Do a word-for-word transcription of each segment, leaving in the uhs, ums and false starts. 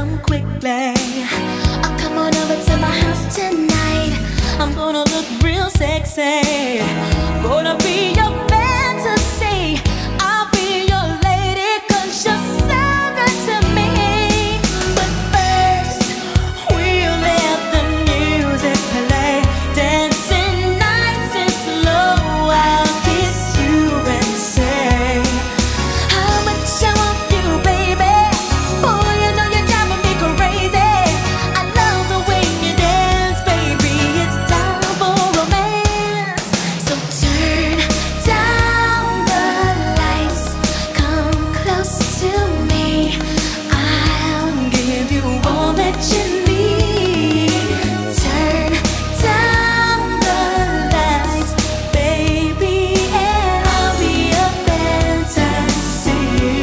come quickly. Oh, come on over to my house tonight. I'm gonna look real sexy. Gonna be your fantasy. I'll be your lady, cause you're second to me. But first, we'll let the music play. Dancing nice and slow, I'll kiss you and say how much I want you, baby. Boy, you know you're driving me crazy. I love the way you dance, baby. It's time for romance. So turn down the lights, come close to me. I'll give you all that you need. Turn down the lights, baby, and I'll be a fantasy.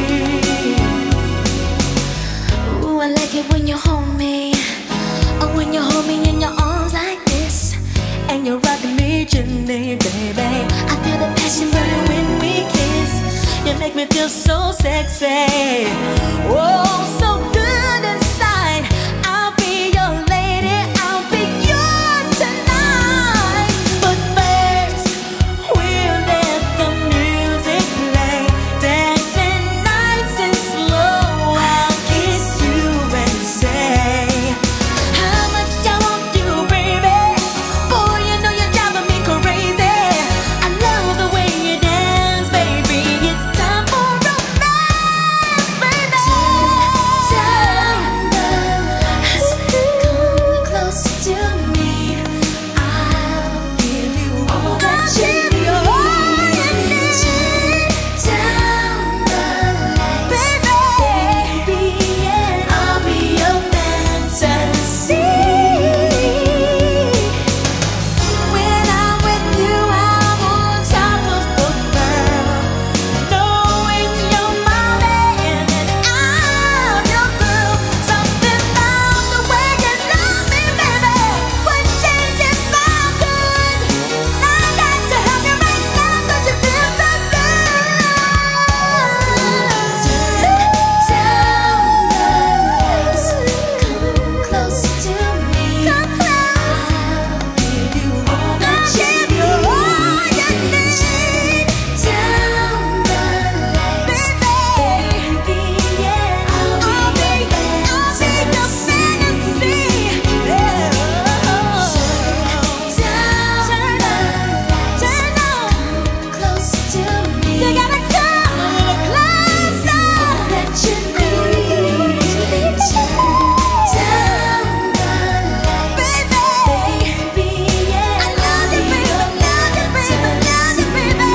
Ooh, I like it when you hold me. Oh, when you hold me in your arms like this, and you're rocking me gently, baby. I feel the passion burning when we kiss. You make me feel so sexy. Oh, so good inside. I'll be your lady, I'll be yours tonight. But first, we'll let the music play. Dancing nice and slow, I'll kiss you and say how much I want you, baby. Boy, you know you're driving me crazy. I love the way you dance, baby. It's time for romance, baby. Turn down the lights, come close to me. I'll give you all that you need. Turn down the lights, baby, and I'll be your fantasy. When I'm with you, I'm on top of the world, knowing you're my man and I'm your girl. Something about the way you love me, baby, would change if I could. I'd like to help you right now, 'cause you feel so good. Turn down the lights, come close to me. Come close. I'll give you all that you need. Turn down the lights, baby, yeah, I'll be your fantasy. Turn down the lights, come close to me. You gotta come a little closer. All that you need. Turn down the lights, baby, yeah, I love you, baby, love you, baby, love you, baby.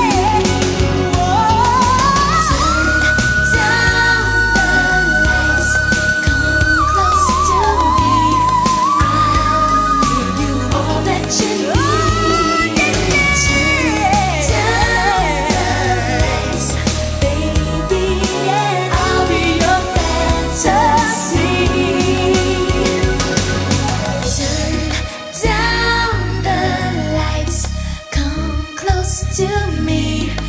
Turn down the lights, come close to me. I'll give you all that you need. Baby, yeah, I'll be your fantasy. Turn down the lights, come close to me.